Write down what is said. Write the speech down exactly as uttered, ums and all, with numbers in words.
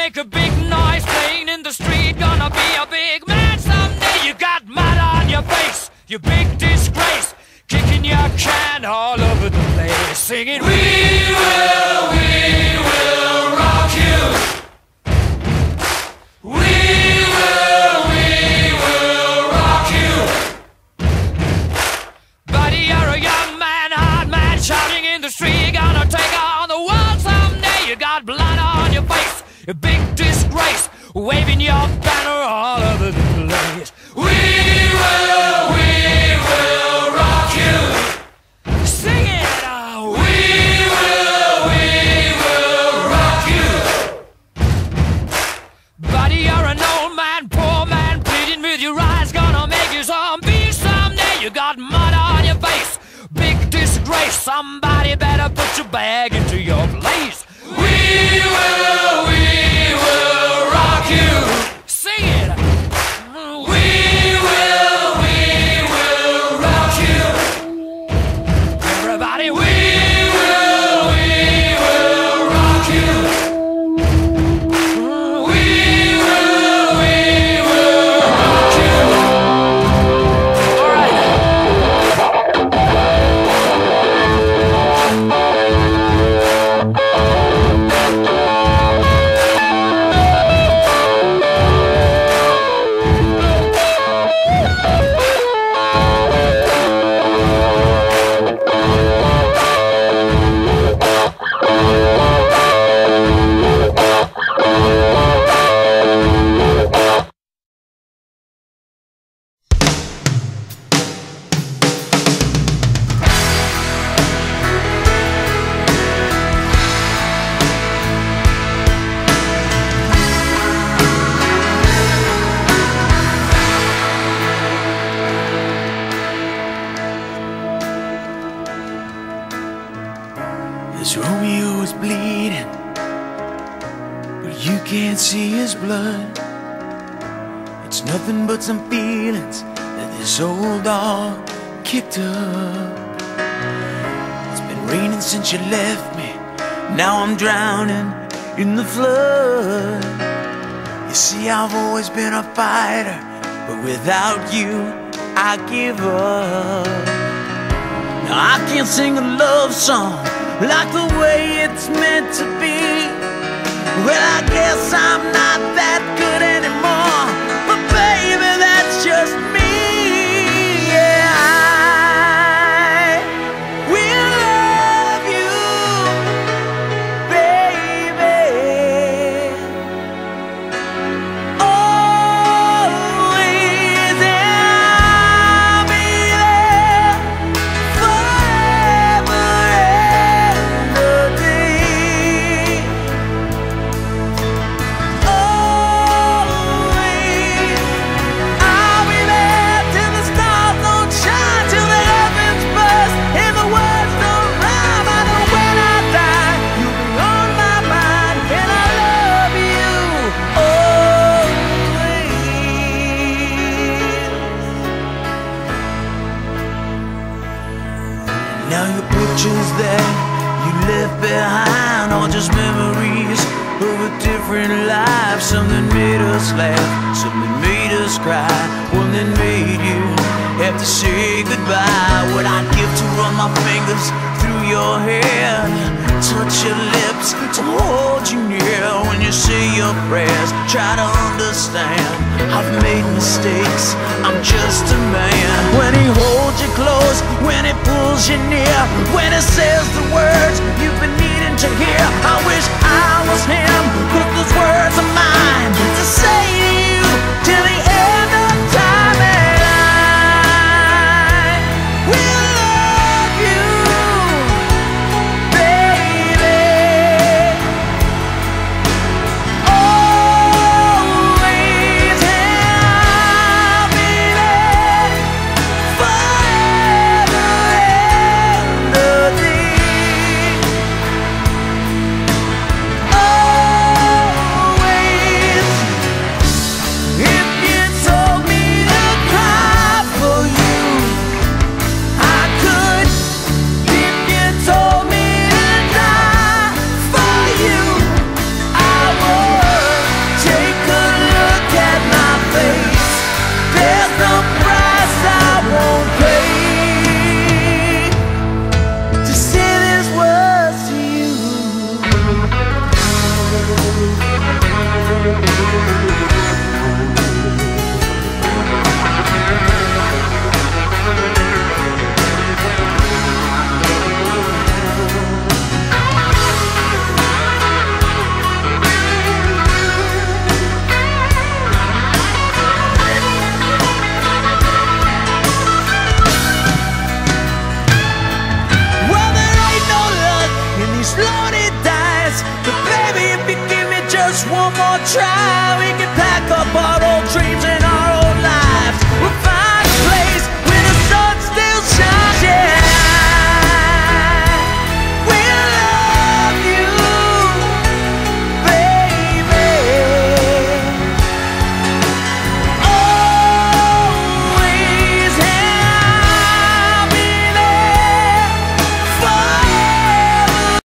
make a big noise playing in the street. Gonna be a big man someday. You got mud on your face, you big disgrace. Kicking your can all over the place, singing, we will, we will rock you. We will, we will rock you. Buddy, you're a young man, hard man, shouting in the street. You're gonna take on the world someday. You got blood on your face, a big disgrace, waving your banner all over the place. We will, we will rock you. Sing it out. We will, we will rock you. Buddy, you're an old man, poor man, pleading with your eyes. Gonna make you zombie someday. You got mud on your face, big disgrace. Somebody better put your bag into your place. We will, we will rock you. Sing it. We will, we will rock you. Everybody, we will, we will rock you. We will, we will rock you. All right. This Romeo is bleeding, but you can't see his blood. It's nothing but some feelings that this old dog kicked up. It's been raining since you left me, now I'm drowning in the flood. You see, I've always been a fighter, but without you, I give up. Now I can't sing a love song like the way it's meant to be. Well, I guess I'm not that good anymore, but baby, that's just me. Yeah, I will love you, baby, always, and I'll be there forever. Now your pictures that you left behind are just memories of a different life. Something made us laugh, something made us cry, one that made you have to say goodbye. What I'd give to run my fingers through your hair, touch your lips, to hold you near when you say your prayers. Try to understand, I've made mistakes, I'm just a man. When he holds you close, when he pulls you near, when he says the words you've been needing to hear, I wish I was him, 'cause those words are mine to say to you till the end of time. And I will love you, baby, always, and I'll be there forever and a day. Always. try.